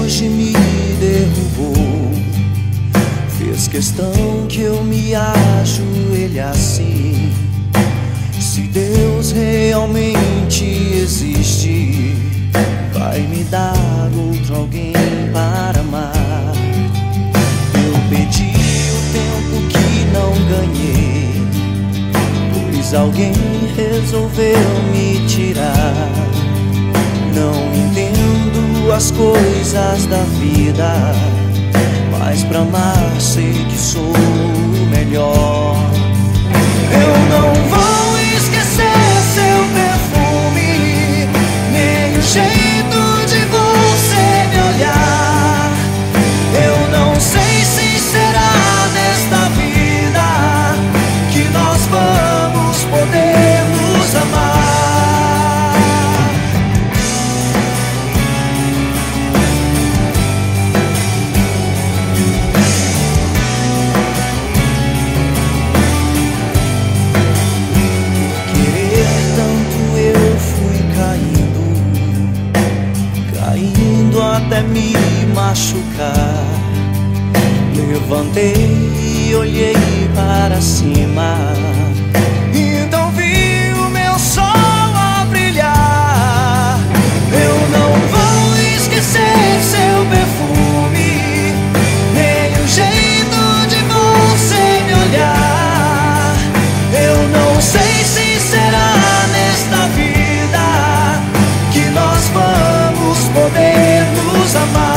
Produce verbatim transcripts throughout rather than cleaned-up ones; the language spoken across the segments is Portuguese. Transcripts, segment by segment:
hoje me derrubou. Fez questão que eu me ajoelhasse. Se Deus realmente existe, vai me dar outro alguém para amar. Eu pedi o tempo que não ganhei, pois alguém resolveu me tirar. Não entendo as coisas da vida, mas pra amar sei que sou o melhor. Eu não vou esquecer seu perfume, nem o jeito de você me olhar. Eu não sei se será nesta vida que nós vamos poder nos amar. Até me machucar, levantei e olhei para cima. Então vi o meu sol a brilhar. Eu não vou esquecer seu perfume, nem o jeito de você me olhar. Eu não sei se será nesta vida que nós vamos poder nos amar.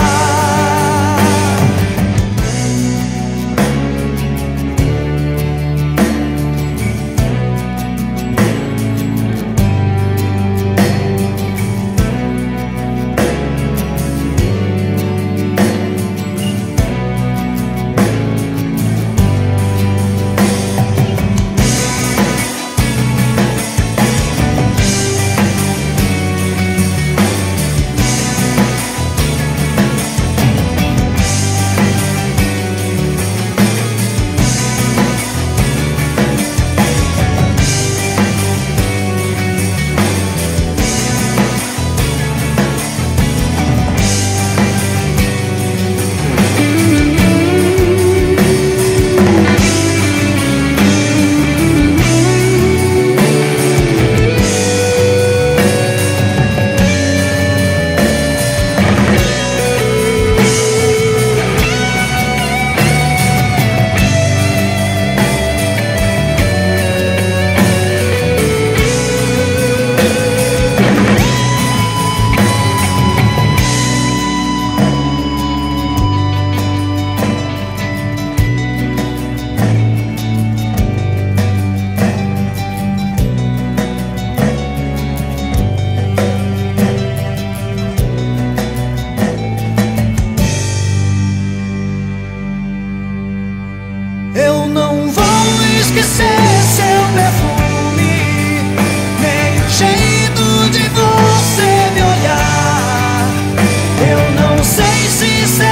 Eu não vou esquecer seu perfume, nem o jeito de você me olhar. Eu não sei se será